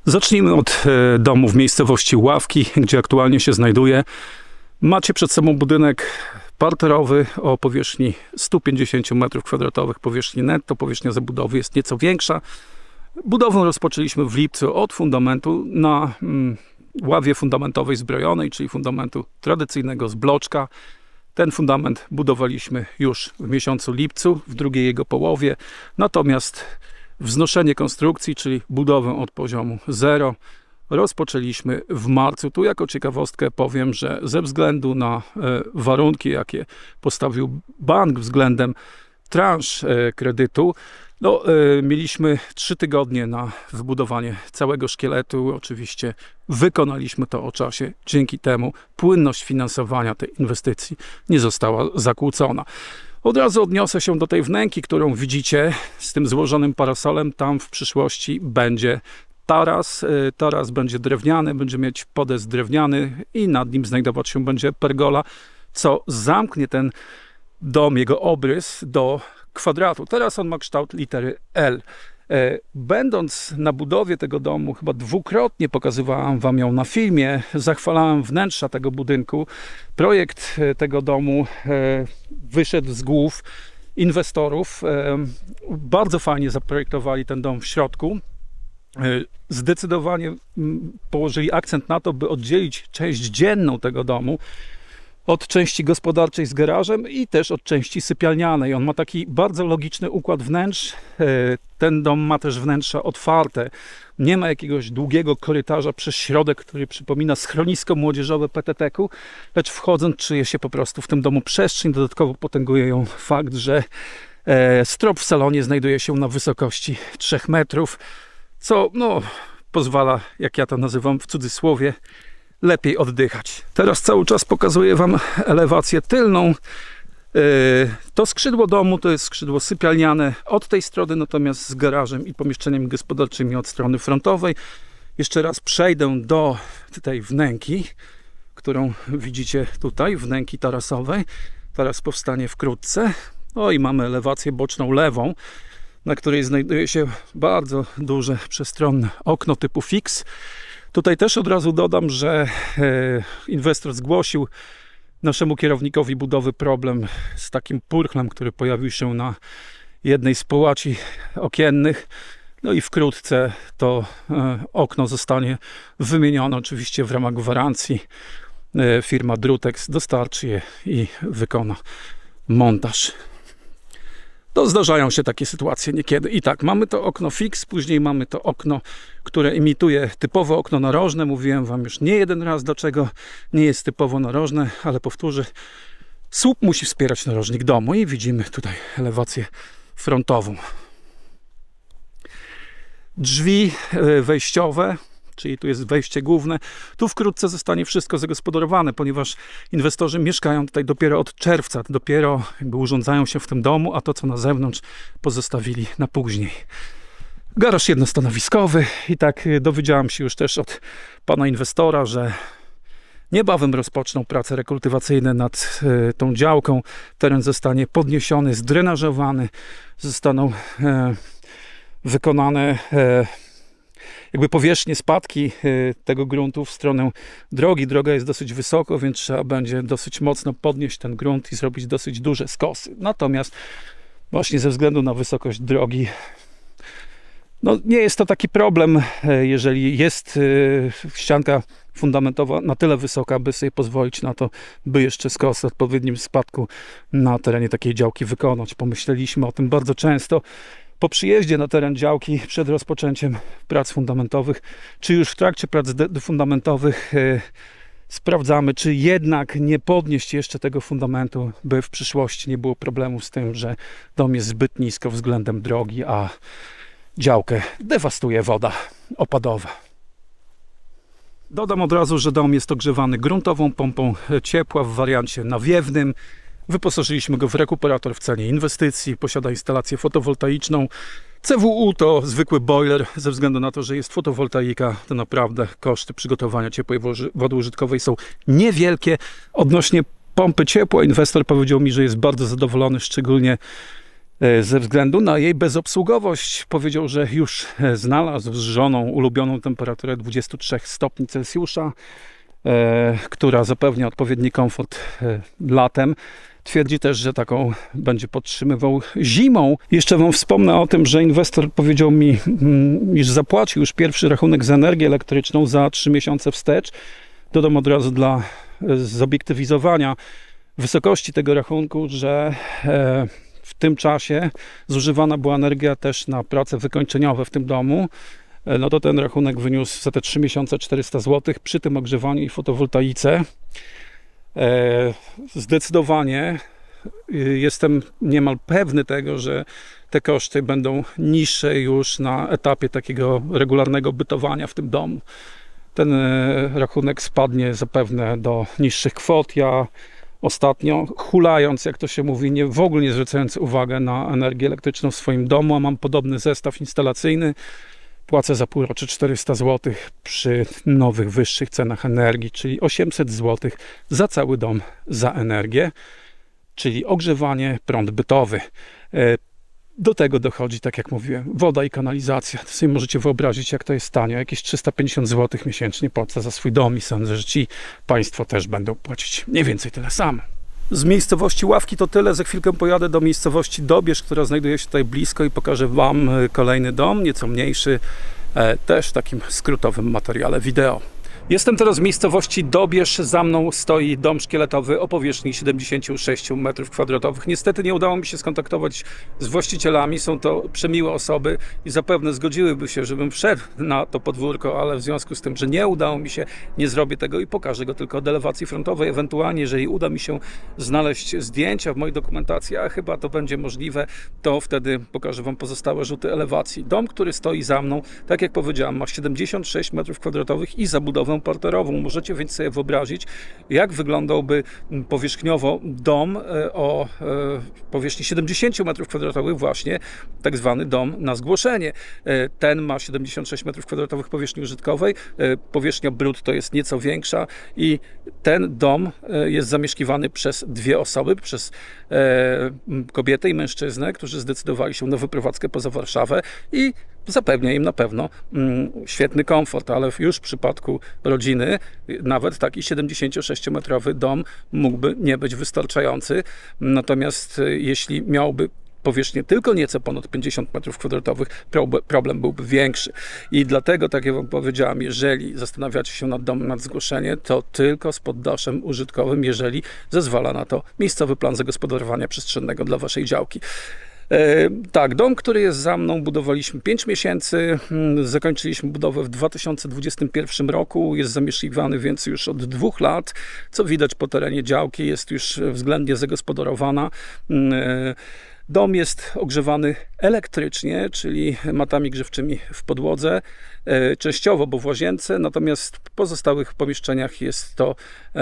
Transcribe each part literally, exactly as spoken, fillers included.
Zacznijmy od domu w miejscowości Ławki, gdzie aktualnie się znajduję. Macie przed sobą budynek parterowy o powierzchni stu pięćdziesięciu metrów kwadratowych powierzchni netto. Powierzchnia zabudowy jest nieco większa. Budowę rozpoczęliśmy w lipcu od fundamentu na mm, ławie fundamentowej zbrojonej, czyli fundamentu tradycyjnego z bloczka. Ten fundament budowaliśmy już w miesiącu lipcu, w drugiej jego połowie. Natomiast wznoszenie konstrukcji, czyli budowę od poziomu zero, rozpoczęliśmy w marcu. Tu jako ciekawostkę powiem, że ze względu na e, warunki, jakie postawił bank względem transz e, kredytu, no, e, mieliśmy trzy tygodnie na wybudowanie całego szkieletu. Oczywiście wykonaliśmy to o czasie. Dzięki temu płynność finansowania tej inwestycji nie została zakłócona. Od razu odniosę się do tej wnęki, którą widzicie z tym złożonym parasolem. Tam w przyszłości będzie taras. Taras będzie drewniany, będzie mieć podest drewniany i nad nim znajdować się będzie pergola, co zamknie ten dom, jego obrys do kwadratu. Teraz on ma kształt litery L. Będąc na budowie tego domu, chyba dwukrotnie pokazywałem wam ją na filmie, zachwalałem wnętrza tego budynku. Projekt tego domu wyszedł z głów inwestorów. Bardzo fajnie zaprojektowali ten dom w środku. Zdecydowanie położyli akcent na to, by oddzielić część dzienną tego domu od części gospodarczej z garażem i też od części sypialnianej. On ma taki bardzo logiczny układ wnętrz. Ten dom ma też wnętrza otwarte. Nie ma jakiegoś długiego korytarza przez środek, który przypomina schronisko młodzieżowe P T T K-u, lecz wchodząc czuje się po prostu w tym domu przestrzeń. Dodatkowo potęguje ją fakt, że strop w salonie znajduje się na wysokości trzech metrów, co no, pozwala, jak ja to nazywam w cudzysłowie, lepiej oddychać. Teraz cały czas pokazuję wam elewację tylną. To skrzydło domu to jest skrzydło sypialniane od tej strony, natomiast z garażem i pomieszczeniami gospodarczymi od strony frontowej. Jeszcze raz przejdę do tej wnęki, którą widzicie tutaj, wnęki tarasowej. Taras powstanie wkrótce. No i mamy elewację boczną lewą, na której znajduje się bardzo duże, przestronne okno typu fix. Tutaj też od razu dodam, że inwestor zgłosił naszemu kierownikowi budowy problem z takim purchlem, który pojawił się na jednej z połaci okiennych. No i wkrótce to okno zostanie wymienione, oczywiście w ramach gwarancji. Firma Drutex dostarczy je i wykona montaż. To zdarzają się takie sytuacje niekiedy. I tak, mamy to okno fix, później mamy to okno, które imituje typowe okno narożne. Mówiłem wam już nie jeden raz, dlaczego nie jest typowo narożne, ale powtórzę, słup musi wspierać narożnik domu i widzimy tutaj elewację frontową. Drzwi wejściowe, czyli tu jest wejście główne. Tu wkrótce zostanie wszystko zagospodarowane, ponieważ inwestorzy mieszkają tutaj dopiero od czerwca, dopiero jakby urządzają się w tym domu, a to, co na zewnątrz, pozostawili na później. Garaż jednostanowiskowy i tak dowiedziałem się już też od pana inwestora, że niebawem rozpoczną prace rekultywacyjne nad y, tą działką. Teren zostanie podniesiony, zdrenażowany, zostaną e, wykonane e, jakby powierzchnie spadki tego gruntu w stronę drogi. Droga jest dosyć wysoko, więc trzeba będzie dosyć mocno podnieść ten grunt i zrobić dosyć duże skosy. Natomiast właśnie ze względu na wysokość drogi, no nie jest to taki problem, jeżeli jest ścianka fundamentowa na tyle wysoka, by sobie pozwolić na to, by jeszcze skos w odpowiednim spadku na terenie takiej działki wykonać. Pomyśleliśmy o tym bardzo często po przyjeździe na teren działki przed rozpoczęciem prac fundamentowych, czy już w trakcie prac fundamentowych yy, sprawdzamy, czy jednak nie podnieść jeszcze tego fundamentu, by w przyszłości nie było problemu z tym, że dom jest zbyt nisko względem drogi, a działkę dewastuje woda opadowa. Dodam od razu, że dom jest ogrzewany gruntową pompą ciepła w wariancie nawiewnym. Wyposażyliśmy go w rekuperator w cenie inwestycji, posiada instalację fotowoltaiczną. C W U to zwykły boiler, ze względu na to, że jest fotowoltaika, to naprawdę koszty przygotowania ciepłej wody użytkowej są niewielkie. Odnośnie pompy ciepła, inwestor powiedział mi, że jest bardzo zadowolony, szczególnie Ze względu na jej bezobsługowość powiedział, że już znalazł z żoną ulubioną temperaturę dwadzieścia trzy stopni Celsjusza, e, która zapewnia odpowiedni komfort e, latem. Twierdzi też, że taką będzie podtrzymywał zimą. Jeszcze wam wspomnę o tym, że inwestor powiedział mi, iż zapłacił już pierwszy rachunek za energię elektryczną za trzy miesiące wstecz. Dodam od razu dla zobiektywizowania wysokości tego rachunku, że e, w tym czasie zużywana była energia też na prace wykończeniowe w tym domu. No to ten rachunek wyniósł za te trzy miesiące czterysta złotych przy tym ogrzewaniu i fotowoltaice. Zdecydowanie jestem niemal pewny tego, że te koszty będą niższe już na etapie takiego regularnego bytowania w tym domu. Ten rachunek spadnie zapewne do niższych kwot. Ja ostatnio, hulając, jak to się mówi, nie, w ogóle nie zwracając uwagi na energię elektryczną w swoim domu, a mam podobny zestaw instalacyjny, płacę za półrocze czterysta złotych przy nowych, wyższych cenach energii, czyli osiemset złotych za cały dom za energię, czyli ogrzewanie, prąd bytowy. Do tego dochodzi, tak jak mówiłem, woda i kanalizacja. To sobie możecie wyobrazić, jak to jest tanio. Jakieś trzysta pięćdziesiąt złotych miesięcznie płacę za swój dom i sądzę, że ci państwo też będą płacić mniej więcej tyle samo. Z miejscowości Ławki to tyle. Za chwilkę pojadę do miejscowości Dobierz, która znajduje się tutaj blisko i pokażę wam kolejny dom, nieco mniejszy, też w takim skrótowym materiale wideo. Jestem teraz w miejscowości Dobierz. Za mną stoi dom szkieletowy o powierzchni siedemdziesiąt sześć metrów kwadratowych. Niestety nie udało mi się skontaktować z właścicielami. Są to przemiłe osoby i zapewne zgodziłyby się, żebym wszedł na to podwórko, ale w związku z tym, że nie udało mi się, nie zrobię tego i pokażę go tylko od elewacji frontowej. Ewentualnie, jeżeli uda mi się znaleźć zdjęcia w mojej dokumentacji, a chyba to będzie możliwe, to wtedy pokażę wam pozostałe rzuty elewacji. Dom, który stoi za mną, tak jak powiedziałem, ma siedemdziesiąt sześć metrów kwadratowych i zabudowę parterową. Możecie więc sobie wyobrazić, jak wyglądałby powierzchniowo dom o powierzchni siedemdziesiąt metrów kwadratowych, właśnie tak zwany dom na zgłoszenie. Ten ma siedemdziesiąt sześć metrów kwadratowych powierzchni użytkowej, powierzchnia brutto jest nieco większa i ten dom jest zamieszkiwany przez dwie osoby, przez kobietę i mężczyznę, którzy zdecydowali się na wyprowadzkę poza Warszawę i zapewnia im na pewno mm, świetny komfort, ale już w przypadku rodziny nawet taki siedemdziesięciosześciometrowy dom mógłby nie być wystarczający. Natomiast jeśli miałby powierzchnię tylko nieco ponad pięćdziesiąt metrów kwadratowych, problem byłby większy. I dlatego, tak jak wam powiedziałem, jeżeli zastanawiacie się nad domem nad zgłoszenie, to tylko z poddaszem użytkowym, jeżeli zezwala na to miejscowy plan zagospodarowania przestrzennego dla waszej działki. E, tak, dom, który jest za mną, budowaliśmy pięć miesięcy, zakończyliśmy budowę w dwa tysiące dwudziestym pierwszym roku, jest zamieszkiwany więc już od dwóch lat, co widać po terenie działki, jest już względnie zagospodarowana. E, Dom jest ogrzewany elektrycznie, czyli matami grzewczymi w podłodze, częściowo, bo w łazience, natomiast w pozostałych pomieszczeniach jest to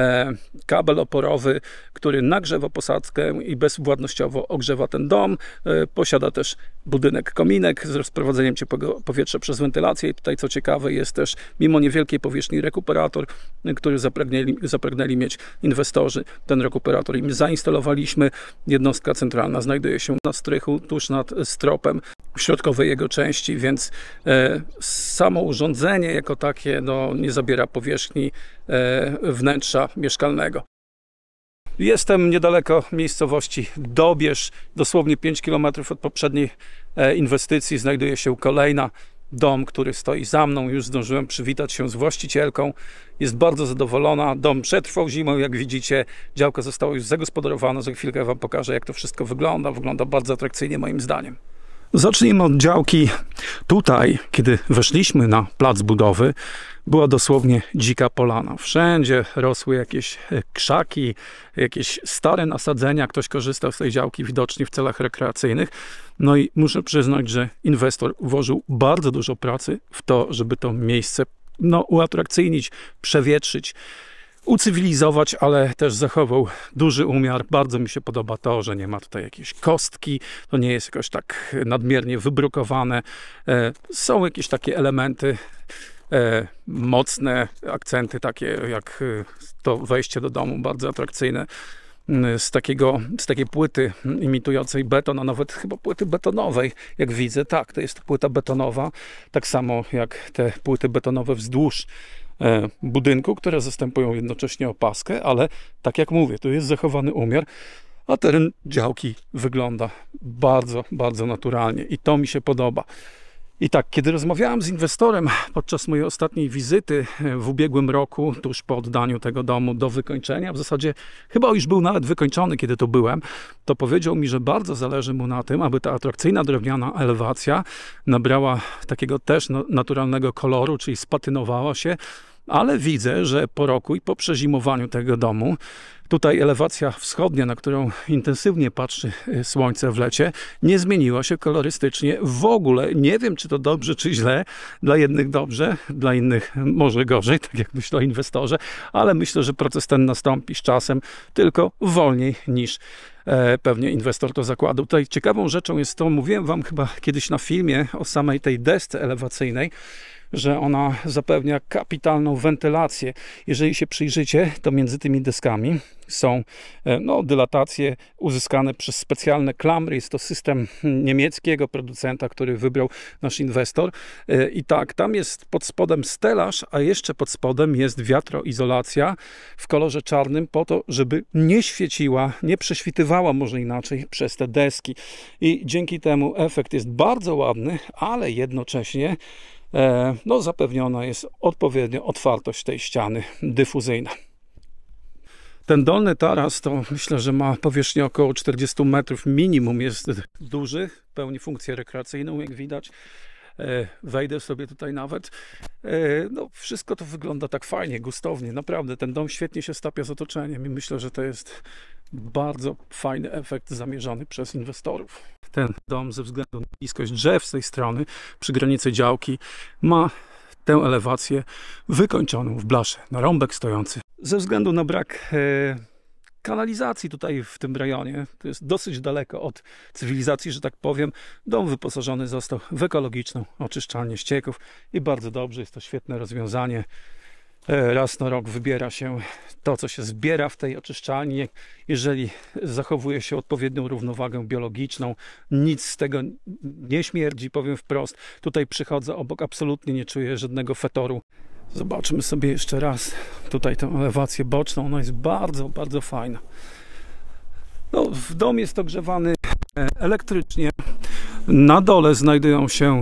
kabel oporowy, który nagrzewa posadzkę i bezwładnościowo ogrzewa ten dom. Posiada też budynek kominek z rozprowadzeniem ciepłego powietrza przez wentylację i tutaj, co ciekawe, jest też mimo niewielkiej powierzchni rekuperator, który zapragnęli, zapragnęli mieć inwestorzy. Ten rekuperator im zainstalowaliśmy. Jednostka centralna znajduje się na strychu, tuż nad stropem w środkowej jego części, więc e, samo urządzenie jako takie no, nie zabiera powierzchni e, wnętrza mieszkalnego. Jestem niedaleko miejscowości Dobierz, dosłownie pięć kilometrów od poprzedniej e, inwestycji znajduje się kolejna. Dom, który stoi za mną, już zdążyłem przywitać się z właścicielką. Jest bardzo zadowolona. Dom przetrwał zimę, jak widzicie. Działka została już zagospodarowana. Za chwilkę wam pokażę, jak to wszystko wygląda. Wygląda bardzo atrakcyjnie moim zdaniem. Zacznijmy od działki. Tutaj, kiedy weszliśmy na plac budowy, była dosłownie dzika polana. Wszędzie rosły jakieś krzaki, jakieś stare nasadzenia. Ktoś korzystał z tej działki widocznie w celach rekreacyjnych. No i muszę przyznać, że inwestor włożył bardzo dużo pracy w to, żeby to miejsce no, uatrakcyjnić, przewietrzyć, ucywilizować, ale też zachował duży umiar. Bardzo mi się podoba to, że nie ma tutaj jakiejś kostki, to nie jest jakoś tak nadmiernie wybrukowane. Są jakieś takie elementy, E, mocne akcenty, takie jak to wejście do domu, bardzo atrakcyjne. z, takiego, z takiej płyty imitującej beton, a nawet chyba płyty betonowej, jak widzę. Tak, to jest płyta betonowa, tak samo jak te płyty betonowe wzdłuż budynku, które zastępują jednocześnie opaskę, ale tak jak mówię, tu jest zachowany umiar, a teren działki wygląda bardzo, bardzo naturalnie i to mi się podoba. I tak, kiedy rozmawiałem z inwestorem podczas mojej ostatniej wizyty w ubiegłym roku, tuż po oddaniu tego domu do wykończenia, w zasadzie chyba już był nawet wykończony, kiedy to byłem, to powiedział mi, że bardzo zależy mu na tym, aby ta atrakcyjna drewniana elewacja nabrała takiego też naturalnego koloru, czyli spatynowała się, ale widzę, że po roku i po przezimowaniu tego domu, tutaj elewacja wschodnia, na którą intensywnie patrzy słońce w lecie, nie zmieniła się kolorystycznie w ogóle. Nie wiem, czy to dobrze, czy źle. Dla jednych dobrze, dla innych może gorzej, tak jak myślę o inwestorze, ale myślę, że proces ten nastąpi z czasem, tylko wolniej niż e, pewnie inwestor to zakładał. Tutaj ciekawą rzeczą jest to, mówiłem wam chyba kiedyś na filmie o samej tej desce elewacyjnej, że ona zapewnia kapitalną wentylację. Jeżeli się przyjrzycie, to między tymi deskami są no, dylatacje uzyskane przez specjalne klamry. Jest to system niemieckiego producenta, który wybrał nasz inwestor. I tak, tam jest pod spodem stelaż, a jeszcze pod spodem jest wiatroizolacja w kolorze czarnym po to, żeby nie świeciła, nie prześwitywała może inaczej przez te deski. I dzięki temu efekt jest bardzo ładny, ale jednocześnie no, zapewniona jest odpowiednio otwartość tej ściany dyfuzyjna. Ten dolny taras to myślę, że ma powierzchnię około czterdzieści metrów minimum, jest duży, pełni funkcję rekreacyjną, jak widać. Wejdę sobie tutaj nawet. No, wszystko to wygląda tak fajnie, gustownie. Naprawdę ten dom świetnie się stapia z otoczeniem i myślę, że to jest bardzo fajny efekt zamierzony przez inwestorów. Ten dom ze względu na bliskość drzew z tej strony przy granicy działki ma tę elewację wykończoną w blasze, na rąbek stojący. Ze względu na brak e, kanalizacji tutaj w tym rejonie, to jest dosyć daleko od cywilizacji, że tak powiem, dom wyposażony został w ekologiczną oczyszczalnię ścieków i bardzo dobrze, jest to świetne rozwiązanie. Raz na rok wybiera się to, co się zbiera w tej oczyszczalni. Jeżeli zachowuje się odpowiednią równowagę biologiczną, nic z tego nie śmierdzi, powiem wprost. Tutaj przychodzę obok, absolutnie nie czuję żadnego fetoru. Zobaczmy sobie jeszcze raz tutaj tę elewację boczną. Ona jest bardzo, bardzo fajna. No, w dom jest ogrzewany elektrycznie. Na dole znajdują się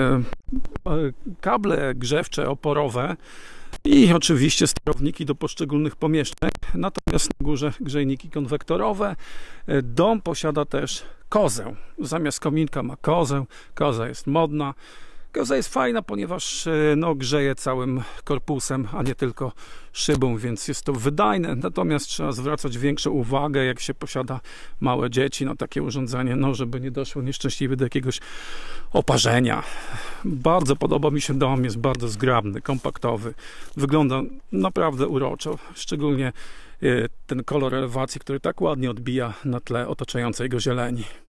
kable grzewcze oporowe i oczywiście sterowniki do poszczególnych pomieszczeń, natomiast na górze grzejniki konwektorowe. Dom posiada też kozę. Zamiast kominka ma kozę. Koza jest modna. Koza jest fajna, ponieważ no, grzeje całym korpusem, a nie tylko szybą, więc jest to wydajne. Natomiast trzeba zwracać większą uwagę, jak się posiada małe dzieci, na takie urządzenie, no, żeby nie doszło nieszczęśliwie do jakiegoś oparzenia. Bardzo podoba mi się dom, jest bardzo zgrabny, kompaktowy. Wygląda naprawdę uroczo, szczególnie ten kolor elewacji, który tak ładnie odbija na tle otaczającej go zieleni.